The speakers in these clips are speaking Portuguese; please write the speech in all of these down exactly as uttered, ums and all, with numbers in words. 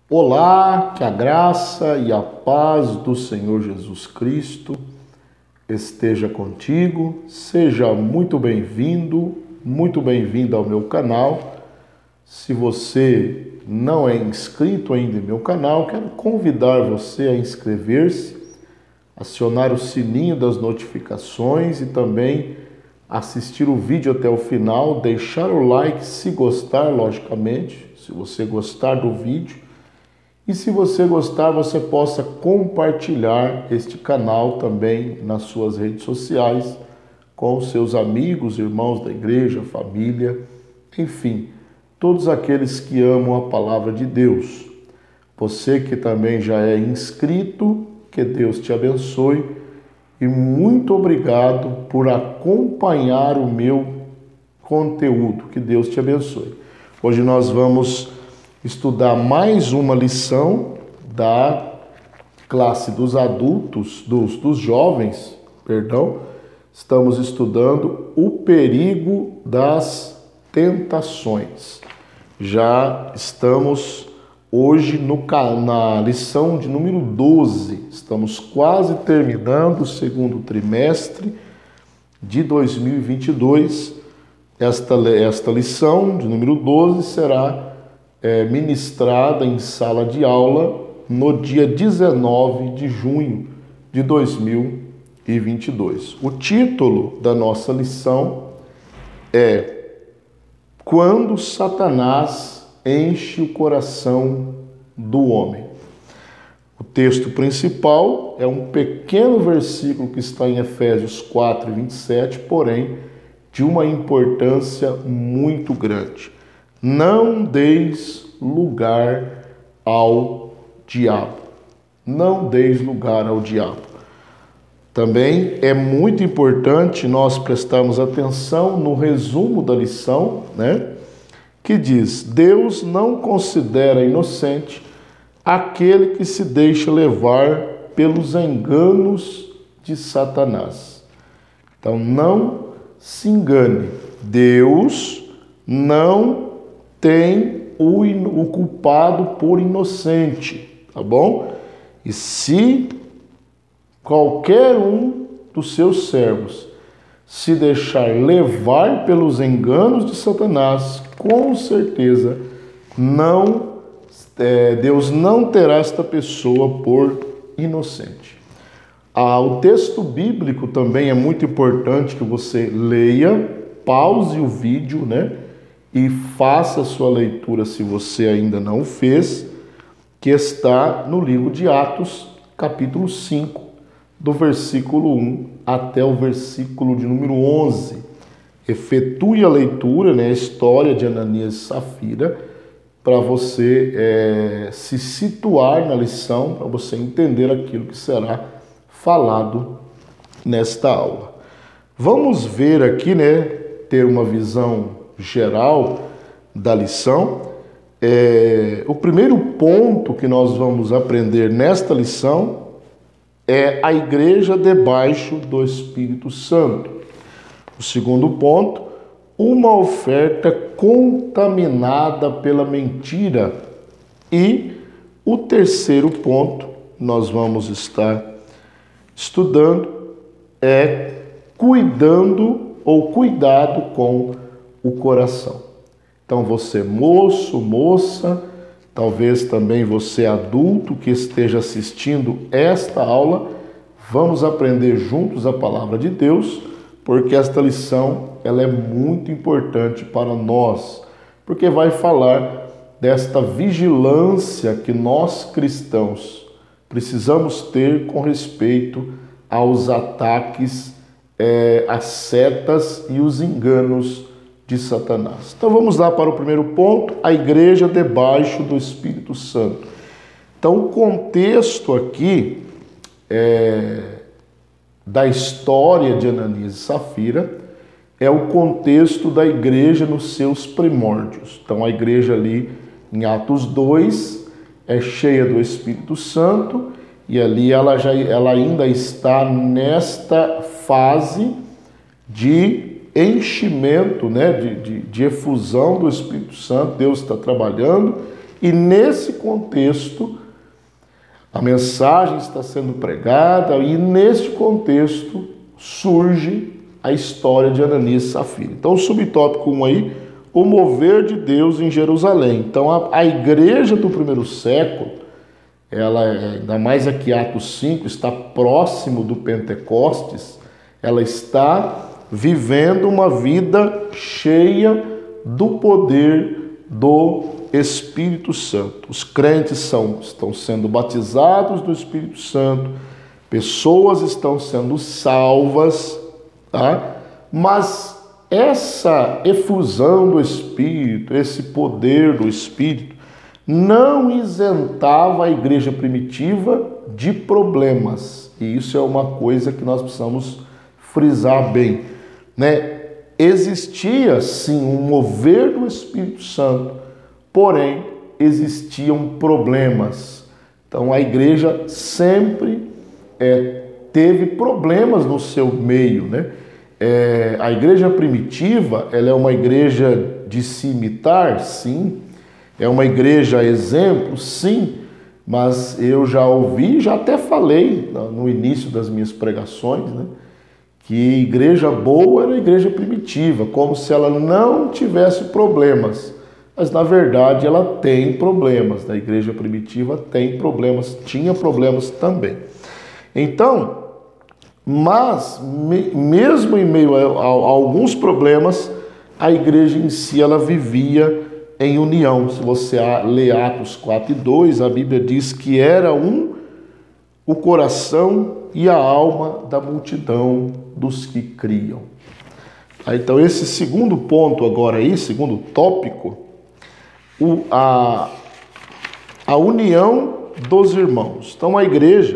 Olá, que a graça e a paz do Senhor Jesus Cristo esteja contigo. Seja muito bem-vindo, muito bem-vinda ao meu canal. Se você não é inscrito ainda em meu canal, quero convidar você a inscrever-se, acionar o sininho das notificações e também assistir o vídeo até o final, deixar o like se gostar, logicamente, se você gostar do vídeo. E se você gostar, você possa compartilhar este canal também nas suas redes sociais, com seus amigos, irmãos da igreja, família, enfim, todos aqueles que amam a palavra de Deus. Você que também já é inscrito, que Deus te abençoe e muito obrigado por acompanhar o meu conteúdo. Que Deus te abençoe. Hoje nós vamos estudar mais uma lição da classe dos adultos, dos, dos jovens, perdão. Estamos estudando o perigo das tentações. Já estamos hoje no, na lição de número doze. Estamos quase terminando o segundo trimestre de dois mil e vinte e dois. Esta, esta lição de número doze será É, ministrada em sala de aula no dia dezenove de junho de dois mil e vinte e dois. O título da nossa lição é Quando Satanás enche o coração do homem. O texto principal é um pequeno versículo que está em Efésios quatro, vinte e sete, porém de uma importância muito grande. Não deis lugar ao diabo. Não deis lugar ao diabo. Também é muito importante nós prestarmos atenção no resumo da lição, né? Que diz: Deus não considera inocente aquele que se deixa levar pelos enganos de Satanás. Então não se engane. Deus não tem o, o culpado por inocente, tá bom? E se qualquer um dos seus servos se deixar levar pelos enganos de Satanás, com certeza não, é, Deus não terá esta pessoa por inocente. Ah, o texto bíblico também é muito importante que você leia, pause o vídeo, né? E faça a sua leitura, se você ainda não o fez, que está no livro de Atos, capítulo cinco, do versículo um até o versículo de número onze. Efetue a leitura, né, a história de Ananias e Safira, para você é, se situar na lição, para você entender aquilo que será falado nesta aula. Vamos ver aqui, né, ter uma visão geral da lição. É, o primeiro ponto que nós vamos aprender nesta lição é a igreja debaixo do Espírito Santo. O segundo ponto, uma oferta contaminada pela mentira. E o terceiro ponto nós vamos estar estudando é cuidando ou cuidado com o coração. Então você moço, moça, talvez também você adulto que esteja assistindo esta aula, vamos aprender juntos a palavra de Deus, porque esta lição ela é muito importante para nós, porque vai falar desta vigilância que nós cristãos precisamos ter com respeito aos ataques, é, às setas e os enganos de Satanás. Então vamos lá para o primeiro ponto, a igreja debaixo do Espírito Santo. Então o contexto aqui é, da história de Ananias e Safira é o contexto da igreja nos seus primórdios. Então a igreja ali em Atos dois é cheia do Espírito Santo e ali ela, já, ela ainda está nesta fase de enchimento, né, de, de, de efusão do Espírito Santo. Deus está trabalhando E nesse contexto, a mensagem está sendo pregada e neste contexto surge a história de Ananias e Safira. Então, o subtópico um aí, o mover de Deus em Jerusalém. Então, a, a igreja do primeiro século, ela, ainda mais aqui Atos cinco, está próximo do Pentecostes, ela está vivendo uma vida cheia do poder do Espírito Santo. Os crentes são, estão sendo batizados do Espírito Santo, pessoas estão sendo salvas, tá? Mas essa efusão do Espírito, esse poder do Espírito, não isentava a igreja primitiva de problemas. E isso é uma coisa que nós precisamos frisar bem, né? Existia sim um mover do Espírito Santo, porém existiam problemas. Então a igreja sempre é, teve problemas no seu meio, né? É, a igreja primitiva, ela é uma igreja de se imitar, sim. É uma igreja exemplo, sim. Mas eu já ouvi, já até falei no início das minhas pregações, né? Que igreja boa era a igreja primitiva, como se ela não tivesse problemas. Mas, na verdade, ela tem problemas. A igreja primitiva tem problemas, tinha problemas também. Então, mas, me, mesmo em meio a, a, a alguns problemas, a igreja em si, ela vivia em união. Se você lê Atos quatro e dois, a Bíblia diz que era um o coração e a alma da multidão dos que criam. Então, esse segundo ponto agora aí, segundo tópico, o, a, a união dos irmãos. Então, a igreja,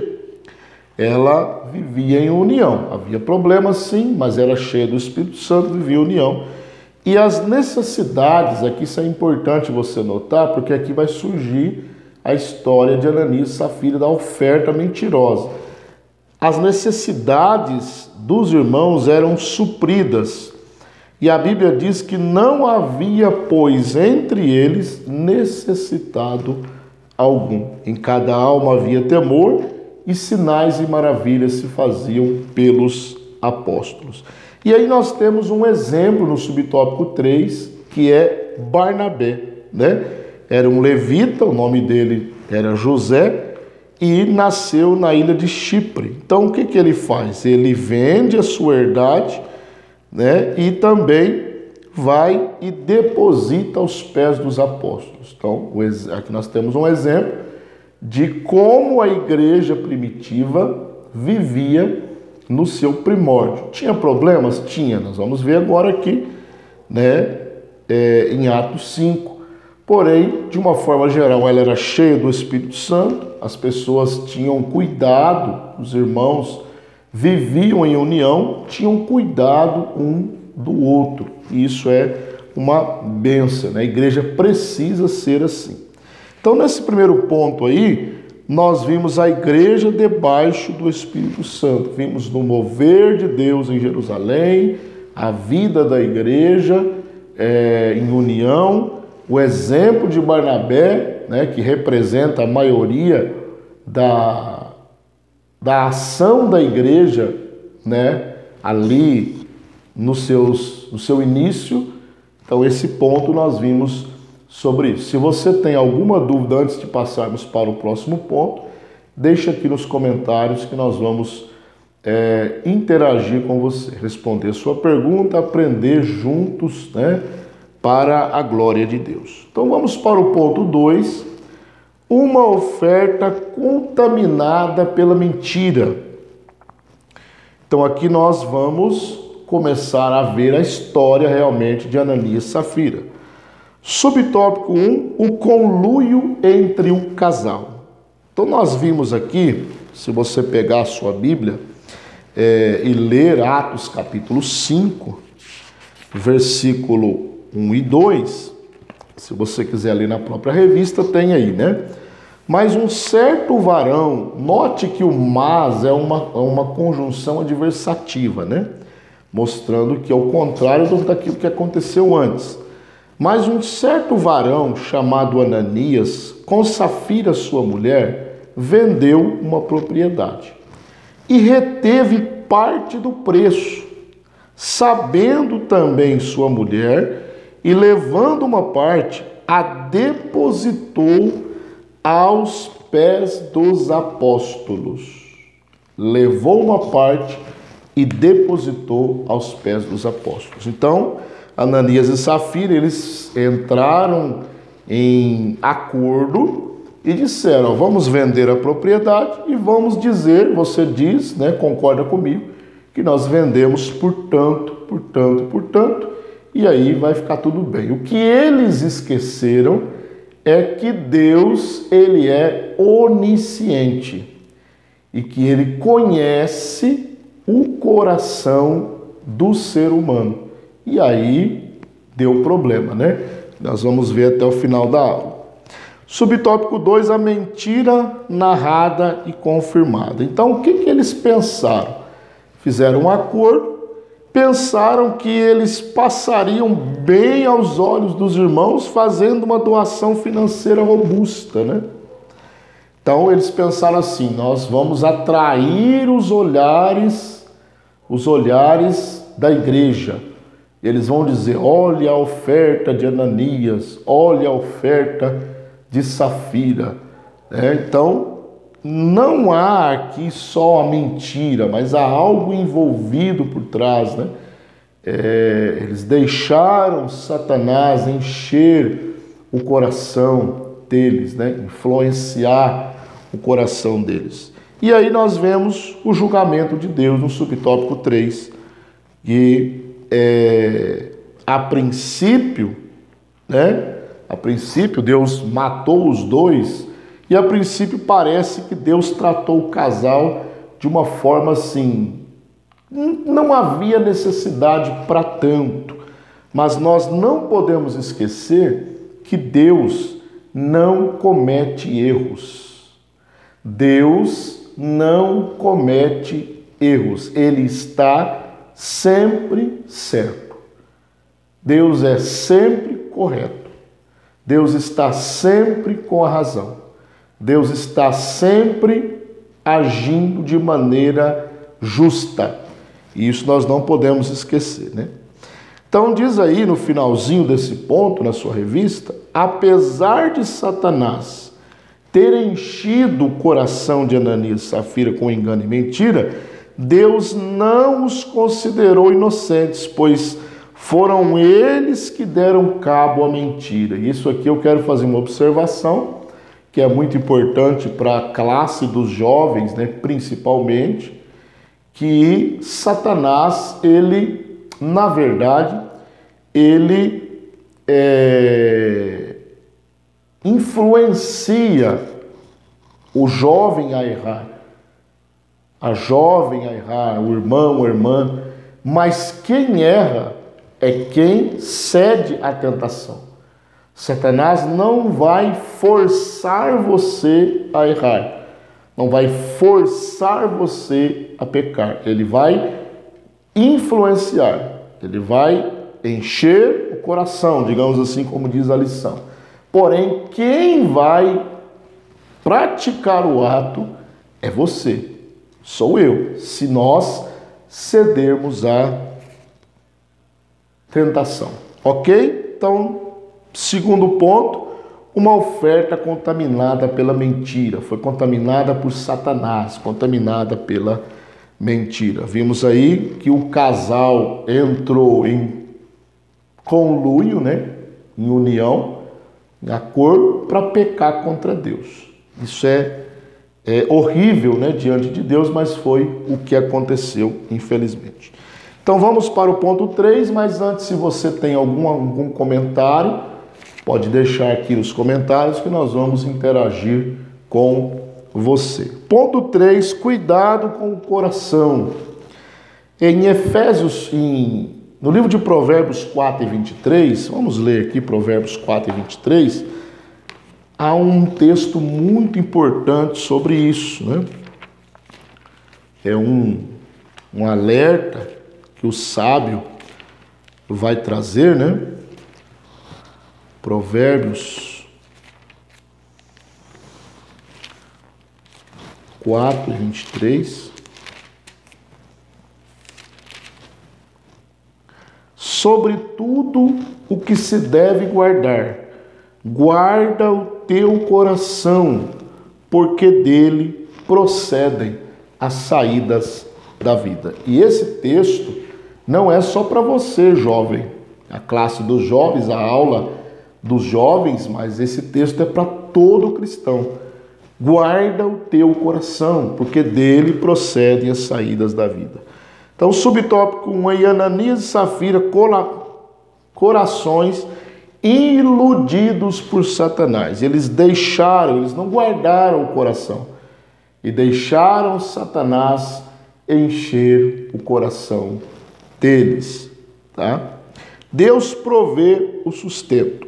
ela vivia em união. Havia problemas, sim, mas era cheia do Espírito Santo, vivia em união. E as necessidades, aqui isso é importante você notar, porque aqui vai surgir a história de Ananias e Safira, da oferta mentirosa. As necessidades dos irmãos eram supridas. E a Bíblia diz que não havia, pois, entre eles necessitado algum. Em cada alma havia temor e sinais e maravilhas se faziam pelos apóstolos. E aí nós temos um exemplo no subtópico três, que é Barnabé, né? Era um levita, o nome dele era José, e nasceu na ilha de Chipre. Então, o que, que ele faz? Ele vende a sua herdade, né? E também vai e deposita aos pés dos apóstolos. Então, aqui nós temos um exemplo de como a igreja primitiva vivia no seu primórdio. Tinha problemas? Tinha. Nós vamos ver agora aqui, né, é, em Atos cinco. Porém, de uma forma geral, ela era cheia do Espírito Santo, as pessoas tinham cuidado, os irmãos viviam em união, tinham cuidado um do outro. E isso é uma bênção, né? A igreja precisa ser assim. Então, nesse primeiro ponto aí, nós vimos a igreja debaixo do Espírito Santo. Vimos no mover de Deus em Jerusalém, a vida da igreja é, em união, o exemplo de Barnabé, né, que representa a maioria da, da ação da igreja, né, ali nos seus, no seu início. Então, esse ponto nós vimos sobre isso. Se você tem alguma dúvida antes de passarmos para o próximo ponto, deixa aqui nos comentários que nós vamos é, interagir com você, responder sua pergunta, aprender juntos, né, para a glória de Deus. Então vamos para o ponto dois, uma oferta contaminada pela mentira. Então aqui nós vamos começar a ver a história realmente de Ananias e Safira. Subtópico um, o conluio entre o casal. Então nós vimos aqui, se você pegar a sua Bíblia é, e ler Atos capítulo cinco, versículo um e dois, se você quiser ler na própria revista, tem aí, né? Mas um certo varão, note que o mas é uma, é uma conjunção adversativa, né? Mostrando que é o contrário daquilo que aconteceu antes. Mas um certo varão chamado Ananias, com Safira sua mulher, vendeu uma propriedade e reteve parte do preço, sabendo também sua mulher, e levando uma parte, a depositou aos pés dos apóstolos. Levou uma parte e depositou aos pés dos apóstolos. Então, Ananias e Safira, eles entraram em acordo e disseram: vamos vender a propriedade e vamos dizer, você diz, né, concorda comigo, que nós vendemos por tanto, por tanto, por tanto, e aí vai ficar tudo bem. O que eles esqueceram é que Deus, ele é onisciente e que ele conhece o coração do ser humano. E aí deu problema, né? Nós vamos ver até o final da aula. Subtópico dois, a mentira narrada e confirmada. Então, o que, que eles pensaram? Fizeram um acordo, pensaram que eles passariam bem aos olhos dos irmãos fazendo uma doação financeira robusta, né? Então, eles pensaram assim: nós vamos atrair os olhares, os olhares da igreja. Eles vão dizer: olha a oferta de Ananias, olha a oferta de Safira. É, então, não há aqui só a mentira, mas há algo envolvido por trás, né? É, eles deixaram Satanás encher o coração deles, né? Influenciar o coração deles. E aí nós vemos o julgamento de Deus no subtópico três, que É, a princípio, né? A princípio Deus matou os dois e a princípio parece que Deus tratou o casal de uma forma assim, não havia necessidade para tanto, mas nós não podemos esquecer que Deus não comete erros. Deus não comete erros. Ele está sempre certo. Deus é sempre correto. Deus está sempre com a razão. Deus está sempre agindo de maneira justa. E isso nós não podemos esquecer, né? Então diz aí no finalzinho desse ponto, na sua revista: apesar de Satanás ter enchido o coração de Ananias e Safira com engano e mentira, Deus não os considerou inocentes, pois foram eles que deram cabo à mentira. E isso aqui eu quero fazer uma observação, que é muito importante para a classe dos jovens, né, principalmente, que Satanás, ele, na verdade, ele é, influencia o jovem a errar. A jovem a errar, o irmão, a irmã, mas quem erra é quem cede à tentação. Satanás não vai forçar você a errar, não vai forçar você a pecar, ele vai influenciar, ele vai encher o coração, digamos assim, como diz a lição. Porém, quem vai praticar o ato é você. Sou eu, se nós cedermos à tentação. Ok? Então, segundo ponto, uma oferta contaminada pela mentira. Foi contaminada por Satanás, contaminada pela mentira. Vimos aí que o casal entrou em conluio, né? Em união, em acordo, para pecar contra Deus. Isso é É horrível, né, diante de Deus, mas foi o que aconteceu, infelizmente. Então vamos para o ponto três, mas antes, se você tem algum, algum comentário, pode deixar aqui nos comentários que nós vamos interagir com você. Ponto três, cuidado com o coração. Em Efésios, em, no livro de Provérbios quatro e vinte e três, vamos ler aqui Provérbios quatro e vinte e três, há um texto muito importante sobre isso, né? É um, um alerta que o sábio vai trazer, né? Provérbios quatro, vinte e três. Sobre tudo o que se deve guardar, guarda o teu coração, porque dele procedem as saídas da vida. E esse texto não é só para você, jovem, a classe dos jovens, a aula dos jovens, mas esse texto é para todo cristão. Guarda o teu coração, porque dele procedem as saídas da vida. Então, subtópico um aí, Ananias e Safira, corações iludidos por Satanás. Eles deixaram, eles não guardaram o coração e deixaram Satanás encher o coração deles, tá? Deus provê o sustento.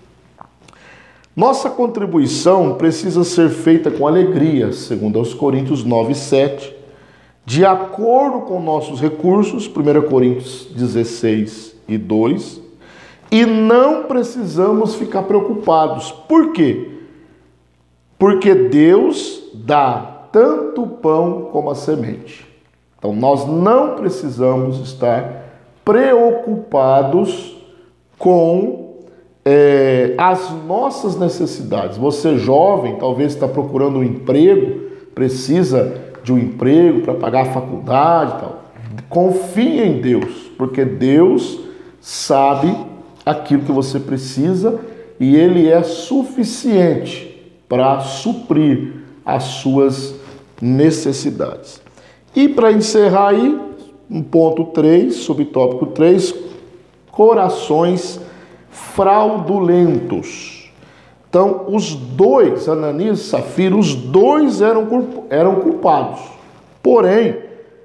Nossa contribuição precisa ser feita com alegria, segundo aos Coríntios nove, sete, de acordo com nossos recursos, primeira Coríntios dezesseis e dois, e não precisamos ficar preocupados. Por quê? Porque Deus dá tanto o pão como a semente. Então nós não precisamos estar preocupados com é, as nossas necessidades. Você jovem, talvez está procurando um emprego, precisa de um emprego para pagar a faculdade e tal. Confie em Deus, porque Deus sabe aquilo que você precisa e Ele é suficiente para suprir as suas necessidades. E para encerrar aí, um ponto três, subtópico três, corações fraudulentos. Então, os dois, Ananias e Safira, os dois eram, eram culpados. Porém,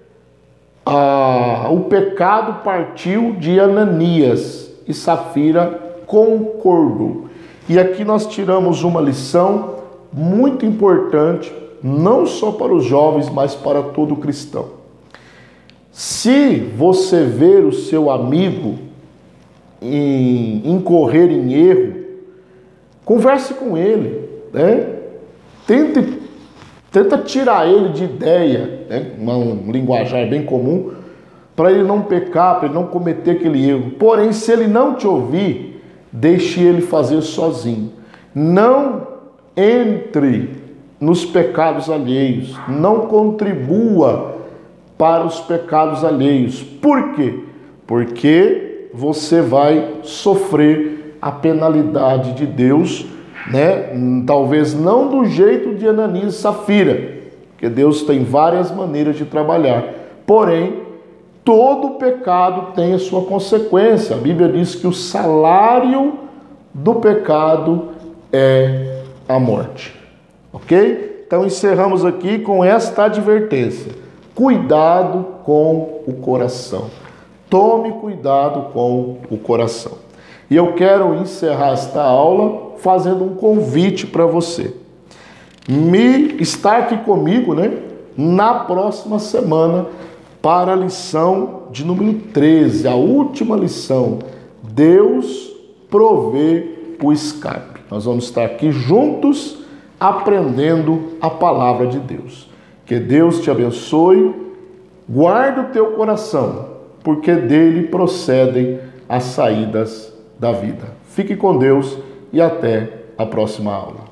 a, o pecado partiu de Ananias e Safira concordou. E aqui nós tiramos uma lição muito importante, não só para os jovens, mas para todo cristão. Se você ver o seu amigo em, incorrer em erro, converse com ele, né? Tente, tenta tirar ele de ideia, né? Um linguajar bem comum, para ele não pecar, para ele não cometer aquele erro. Porém, se ele não te ouvir, deixe ele fazer sozinho. Não entre nos pecados alheios, não contribua para os pecados alheios. Por quê? Porque você vai sofrer a penalidade de Deus, né? Talvez não do jeito de Ananias e Safira, porque Deus tem várias maneiras de trabalhar. Porém, todo pecado tem a sua consequência. A Bíblia diz que o salário do pecado é a morte. Ok? Então encerramos aqui com esta advertência. Cuidado com o coração. Tome cuidado com o coração. E eu quero encerrar esta aula fazendo um convite para você. Me estar aqui comigo, né, na próxima semana para a lição de número treze, a última lição. Deus provê o escape. Nós vamos estar aqui juntos aprendendo a palavra de Deus. Que Deus te abençoe. Guarda o teu coração, porque dele procedem as saídas da vida. Fique com Deus e até a próxima aula.